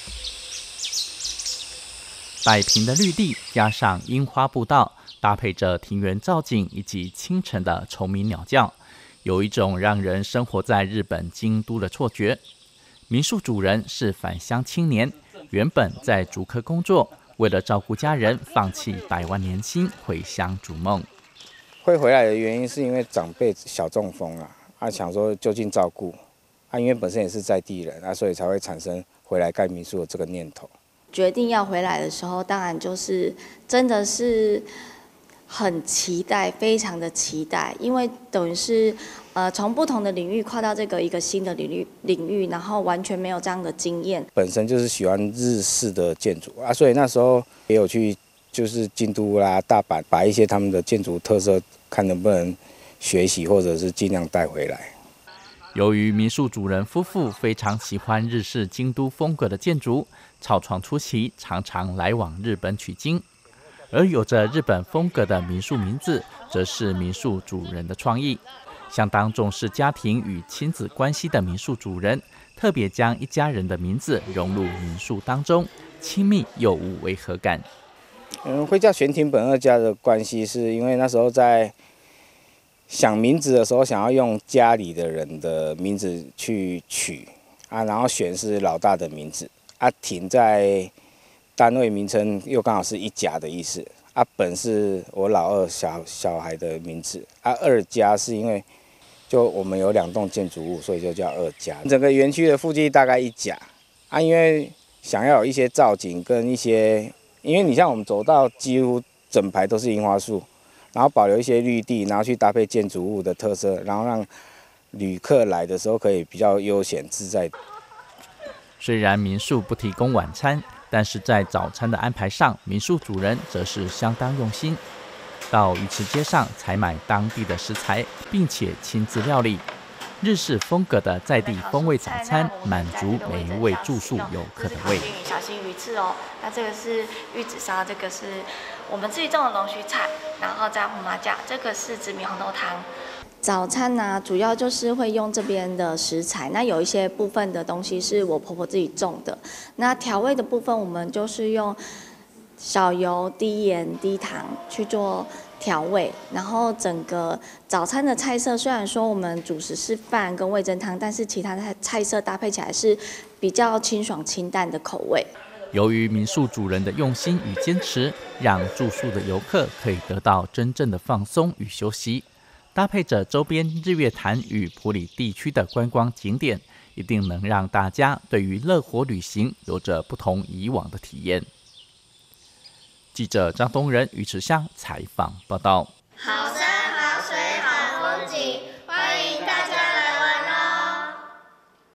摆平的绿地加上樱花步道，搭配着庭园造景以及清晨的虫鸣鸟叫，有一种让人生活在日本京都的错觉。民宿主人是返乡青年，原本在竹科工作，为了照顾家人，放弃100万年薪回乡逐梦。 会回来的原因是因为长辈小中风想说就近照顾因为本身也是在地人所以才会产生回来盖民宿的这个念头。 决定要回来的时候，当然就是真的是很期待，非常的期待，因为等于是从不同的领域跨到一个新的领域，然后完全没有这样的经验。 本身就是喜欢日式的建筑所以那时候也有去就是京都大阪，把一些他们的建筑特色看能不能学习，或者是尽量带回来。 由于民宿主人夫妇非常喜欢日式京都风格的建筑，草创初期常常来往日本取经，而有着日本风格的民宿名字，则是民宿主人的创意。相当重视家庭与亲子关系的民宿主人，特别将一家人的名字融入民宿当中，亲密又无违和感。 会叫玄庭本二家的关系，是因为那时候在想名字的时候，想要用家里的人的名字去取然后选是老大的名字庭在单位名称又刚好是一家的意思本是我老二小孩的名字二家是因为就我们有2栋建筑物，所以就叫二家。整个园区的腹地大概1甲因为想要有一些造景跟一些，因为你像我们走到几乎整排都是樱花树，然后保留一些绿地，然后去搭配建筑物的特色，然后让旅客来的时候可以比较悠闲自在。 虽然民宿不提供晚餐，但是在早餐的安排上，民宿主人则是相当用心。到鱼池街上采买当地的食材，并且亲自料理日式风格的在地风味早餐，满足每一位住宿游客的胃。 小型鱼翅那这个是玉子烧，这个是我们自己种的龙须菜，然后加胡麻酱，这个是紫米红豆汤。早餐主要就是会用这边的食材，那有一些部分的东西是我婆婆自己种的。那调味的部分，我们就是用少油、低盐、低糖去做调味，然后整个早餐的菜色虽然说我们主食是饭跟味噌汤，但是其他的菜色搭配起来是比较清爽清淡的口味。 由于民宿主人的用心与坚持，让住宿的游客可以得到真正的放松与休息，搭配着周边日月潭与埔里地区的观光景点，一定能让大家对于乐活旅行有着不同以往的体验。记者张东仁、于池香采访报道。 好。